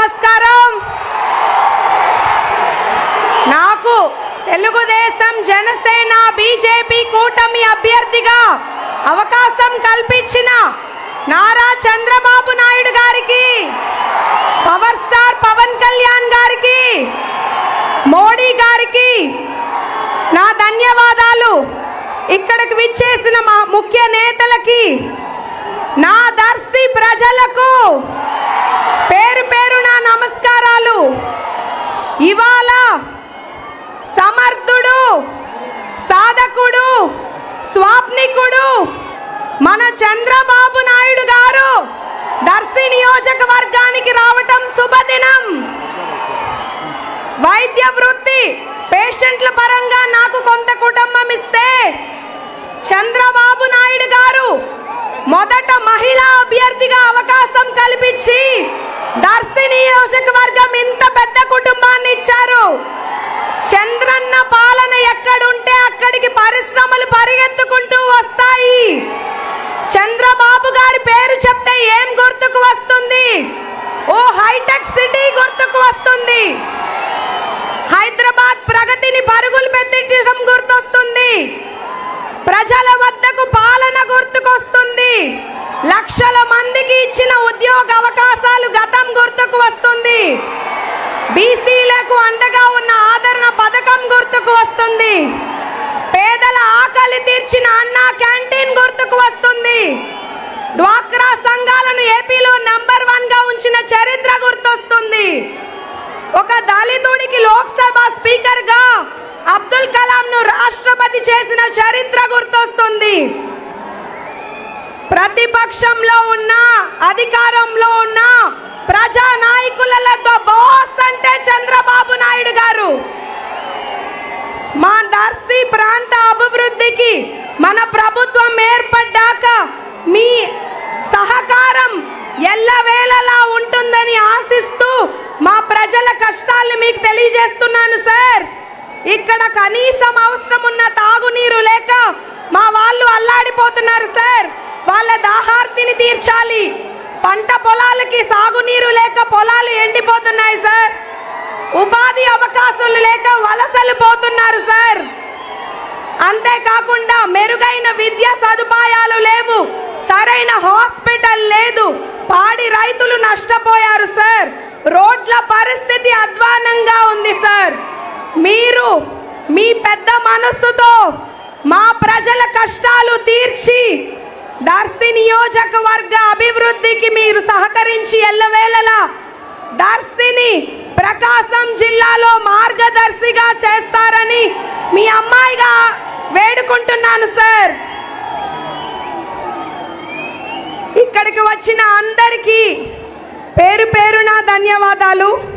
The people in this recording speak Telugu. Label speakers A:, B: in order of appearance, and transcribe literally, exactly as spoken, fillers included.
A: నమస్కారం. నాకు తెలుగుదేశం జనసేన బీజేపీ కూటమి అభ్యర్థిగా అవకాశం కల్పించిన నారా చంద్రబాబు నాయుడు గారికి, పవర్ స్టార్ పవన్ కళ్యాణ్ గారికి, మోడీ గారికి నా ధన్యవాదాలు. ఇక్కడికి విచ్చేసిన మా ముఖ్య నేతలకి, నా దర్శి ప్రజలకు పేరు పేరు నా నమస్కారాలు. ఇవాళ సమర్థుడు, సాధకుడు, స్వాప్నికుడు మన చంద్రబాబు నాయుడు గారు దర్శి నియోజకవర్గానికి రావటం శుభదినం. వైద్య వృత్తి పేషెంట్ల పరంగా నాకు కొంత కుటుంబం ఇస్తే, చంద్రబాబు నాయుడు గారు మొదట మహిళా అభ్యర్థిగా అవకాశం కల్పించి దర్శి నియోజకవర్గం ఇంత పెద్ద కుటుంబాన్ని ఇచ్చారు. చంద్రన్న పాలన ఎక్కడుంటే అక్కడికి పరిశ్రమలు పరిగెత్తుకుంటూ వస్తాయి. చంద్రబాబు గారి పేరు చెప్తే ఏం గుర్తుకు వస్తుంది? ఓ హైటెక్ సిటీ గుర్తుకు వస్తుంది. హైదరాబాద్ ప్రగతిని పరుగులు పెట్టడం గుర్తొస్తుంది. ప్రజల వద్దకు పాలన గుర్తుకొస్తుంది. లక్షల మందికి ఇచ్చిన ఉద్యోగ అవకాశాలు గతం గుర్తుకు వస్తుంది. బీసీలకు అండగా ఉన్న ఆదరణ పథకం గుర్తుకు వస్తుంది. పేదల ఆకలి తీర్చిన అన్నా క్యాంటీన్ గుర్తుకు వస్తుంది. డ్వాక్రా సంఘాలను ఏపీలో నంబర్ వన్ గా ఉంచిన చరిత్ర గుర్తొస్తుంది. ఒక దళితుడికి లోక్సభ స్పీకర్ గా అబ్దుల్ కలాం ను రాష్ట్రపతి చేసిన చరిత్ర గుర్తొస్తుంది. ప్రతిపక్షంలో ఉన్న, అధికారంలో ఉన్న ప్రజా నాయకులతో బాస్ అంటే చంద్రబాబు నాయుడు గారు. మా దర్శి ప్రాంత అభివృద్ధికి మన ప్రభుత్వం ఏర్పడ్డాక మీ సహకారం ఎల్లవేళలా ఉంటుందని ఆశిస్తూ మా ప్రజల కష్టాలను మీకు తెలియజేస్తున్నాను సార్. ఇక్కడ కనీసం అవసరం ఉన్న తాగునీరు లేక మా వాళ్ళు అల్లాడిపోతున్నారు సార్. వాళ్ళ దాహార్తిని తీర్చాలి. పంట పొలాలకి సాగునీరు లేక పొలాలు ఎండిపోతున్నాయి సార్. ఉపాధి అవకాశాలు లేక వలసలు పోతున్నారు సార్. అంతేకాకుండా మెరుగైన విద్యా సదుపాయాలు లేవు, సరైన హాస్పిటల్ లేదు. పాడి రైతులు నష్టపోయారు సార్. రోడ్ల పరిస్థితి అధ్వానంగా ఉంది సార్. మీరు మీ పెద్ద మనస్సుతో మా ప్రజల కష్టాలు తీర్చి దర్శి నియోజకవర్గ అభివృద్ధికి మీరు సహకరించి ఎల్లవేళలా దర్శిని ప్రకాశం జిల్లాలో మార్గదర్శిగా చేస్తారని మీ అమ్మాయిగా వేడుకుంటున్నాను సార్. ఇక్కడికి వచ్చిన అందరికీ పేరు పేరున ధన్యవాదాలు.